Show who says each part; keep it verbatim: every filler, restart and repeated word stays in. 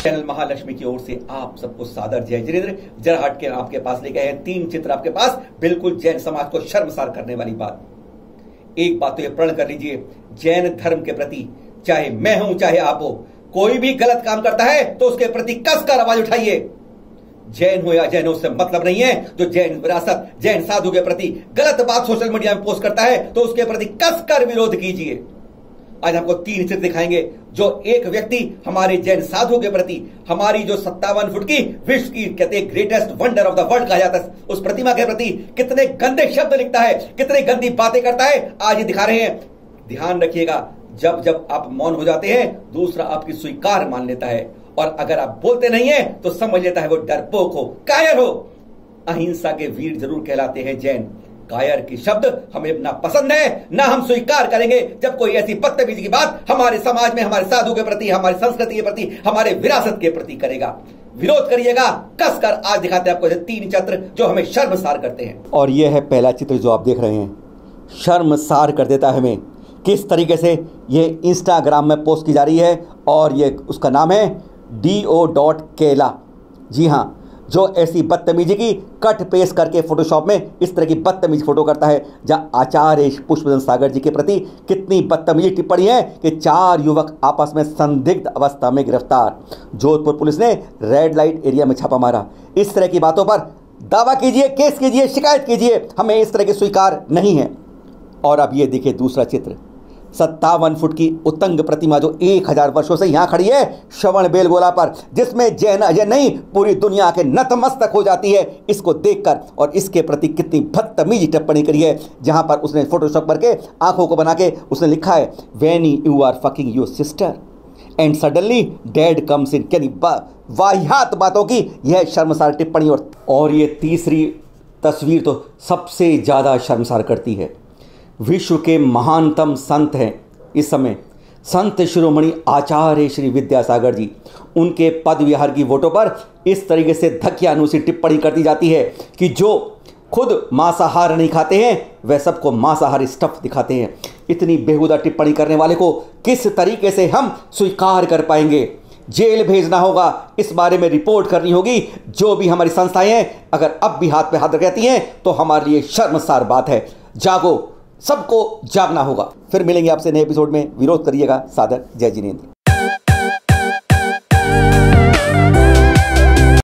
Speaker 1: Channel Mahalakshmi की ओर से आप सबको सादर जय जिनेंद्र। जरा हट के आपके पास लेके आए हैं तीन चित्र आपके पास, बिल्कुल जैन समाज को शर्मसार करने वाली बात। एक बात तो ये प्रण कर लीजिए, जैन धर्म के प्रति चाहे मैं हूं चाहे आप हो, कोई भी गलत काम करता है तो उसके प्रति कसकर आवाज उठाइए। जैन हो या जैन हो उससे मतलब नहीं है। जो जैन विरासत, जैन साधु के प्रति गलत बात सोशल मीडिया में पोस्ट करता है तो उसके प्रति कसकर विरोध कीजिए। आज आपको तीन चित्र दिखाएंगे जो एक व्यक्ति हमारे जैन साधु के प्रति, हमारी जो सत्तावन फुट की विश्व की कहते हैं greatest wonder of the world कहा जाता है, उस प्रतिमा के प्रति कितने गंदे शब्द लिखता है, कितनी गंदी बातें करता है, आज ये दिखा रहे हैं। ध्यान रखिएगा, जब जब आप मौन हो जाते हैं दूसरा आपकी स्वीकार मान लेता है, और अगर आप बोलते नहीं है तो समझ लेता है वो डरपोक हो, कायर हो। अहिंसा के वीर जरूर कहलाते हैं जैन, कायर की शब्द हमें ना पसंद है ना हम स्वीकार करेंगे जब कोई ऐसी बदतमीजी की बात हमारे समाज में, हमारे साधु के प्रति, हमारी संस्कृति के प्रति, हमारे विरासत के प्रति करेगा। विरोध करिएगा कसकर। आज दिखाते हैं आपको तीन चित्र जो हमें शर्मसार करते हैं।
Speaker 2: और यह है पहला चित्र जो आप देख रहे हैं, शर्मसार कर देता है हमें। किस तरीके से ये इंस्टाग्राम में पोस्ट की जा रही है, और ये उसका नाम है डी ओ डॉट केला। जी हाँ, जो ऐसी बदतमीजी की कट पेस्ट करके फोटोशॉप में इस तरह की बदतमीज फोटो करता है, जहां आचार्य पुष्पदन सागर जी के प्रति कितनी बदतमीजी टिप्पणी है कि चार युवक आपस में संदिग्ध अवस्था में गिरफ्तार। जोधपुर पुलिस ने रेड लाइट एरिया में छापा मारा। इस तरह की बातों पर दावा कीजिए, केस कीजिए, शिकायत कीजिए, हमें इस तरह के स्वीकार नहीं है। और अब ये देखिए दूसरा चित्र, सत्तावन फुट की उतंग प्रतिमा जो एक हजार वर्षों से यहां खड़ी है श्रवण बेलगोला पर, जिसमें जैन अजय नहीं पूरी दुनिया के नतमस्तक हो जाती है इसको देखकर। और इसके प्रति कितनी बदतमीजी टिप्पणी करी है, जहां पर उसने फोटोशॉप करके आंखों को बना के उसने लिखा है when you are fucking your sister and suddenly dad comes in. यानी वाहियात बातों की यह शर्मसार टिप्पणी। और, और ये तीसरी तस्वीर तो सबसे ज्यादा शर्मसार करती है। विश्व के महानतम संत हैं इस समय, संत शिरोमणि आचार्य श्री विद्यासागर जी, उनके पद विहार की वोटों पर इस तरीके से धक्यानुसी टिप्पणी करती जाती है कि जो खुद मांसाहार नहीं खाते हैं वह सबको मांसाहारी स्टफ दिखाते हैं। इतनी बेहुदा टिप्पणी करने वाले को किस तरीके से हम स्वीकार कर पाएंगे? जेल भेजना होगा, इस बारे में रिपोर्ट करनी होगी। जो भी हमारी संस्थाएं हैं अगर अब भी हाथ पे हाथ रहती हैं तो हमारे लिए शर्मसार बात है। जागो, सबको जागना होगा। फिर मिलेंगे आपसे नए एपिसोड में। विरोध करिएगा। सादर जय जिनेंद्र।